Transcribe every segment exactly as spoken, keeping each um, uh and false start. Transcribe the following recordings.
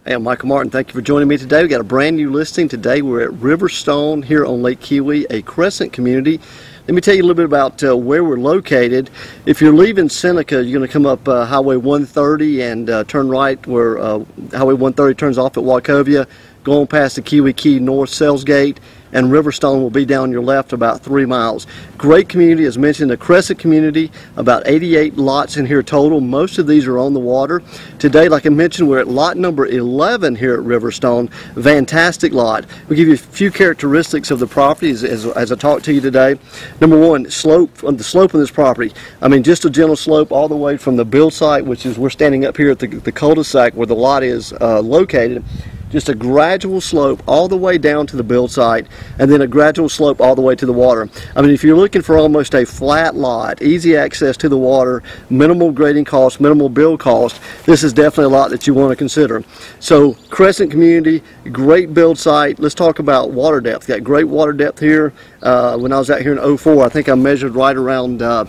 Hey, I'm Michael Martin. Thank you for joining me today. We got a brand new listing today. We're at Riverstone here on Lake Keowee, a crescent community. Let me tell you a little bit about uh, where we're located. If you're leaving Seneca, you're going to come up uh, Highway one thirty and uh, turn right where uh, Highway one thirty turns off at Wachovia, going past the Keowee Key North Sales Gate, and Riverstone will be down your left about three miles. Great community, as mentioned, a crescent community, about eighty-eight lots in here total. Most of these are on the water. Today, like I mentioned, we're at lot number eleven here at Riverstone. Fantastic lot. We'll give you a few characteristics of the property as, as, as I talk to you today. Number one, slope, on the slope of this property. I mean, just a gentle slope all the way from the build site, which is, we're standing up here at the, the cul-de-sac where the lot is uh, located. Just a gradual slope all the way down to the build site, and then a gradual slope all the way to the water. I mean, if you're looking for almost a flat lot, easy access to the water, minimal grading cost, minimal build cost, this is definitely a lot that you want to consider. So, crescent community, great build site. Let's talk about water depth. Got great water depth here. Uh, when I was out here in oh four, I think I measured right around uh,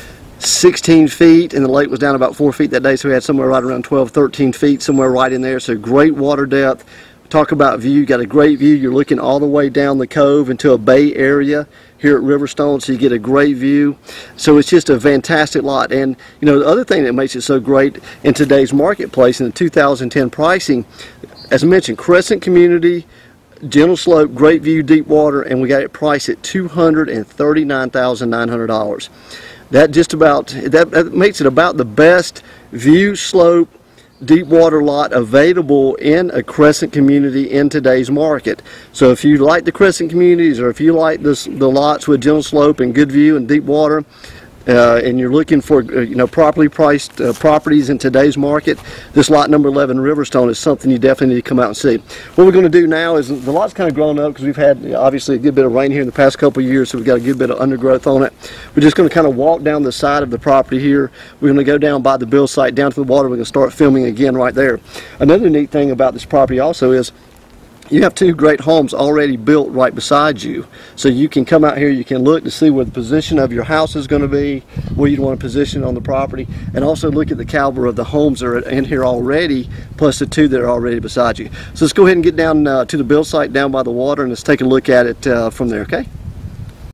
sixteen feet, and the lake was down about four feet that day, so we had somewhere right around twelve, thirteen feet, somewhere right in there. So great water depth. Talk about view, got a great view. You're looking all the way down the cove into a bay area here at Riverstone, so you get a great view. So it's just a fantastic lot. And you know, the other thing that makes it so great in today's marketplace in the two thousand ten pricing, as I mentioned, crescent community, gentle slope, great view, deep water, and we got it priced at two hundred thirty-nine thousand nine hundred dollars. That just about, that, that makes it about the best view, slope, deep water lot available in a crescent community in today's market. So if you like the crescent communities, or if you like this, the lots with gentle slope and good view and deep water, Uh, and you're looking for uh, you know, properly priced uh, properties in today's market, this lot number eleven Riverstone is something you definitely need to come out and see. What we're going to do now is, the lot's kind of grown up because we've had you know, obviously a good bit of rain here in the past couple of years, so we've got a good bit of undergrowth on it. We're just going to kind of walk down the side of the property here. We're going to go down by the build site down to the water. We're going to start filming again right there. Another neat thing about this property also is you have two great homes already built right beside you. So you can come out here, you can look to see where the position of your house is going to be, where you'd want to position on the property, and also look at the caliber of the homes that are in here already, plus the two that are already beside you. So let's go ahead and get down uh, to the build site down by the water, and let's take a look at it uh, from there, okay?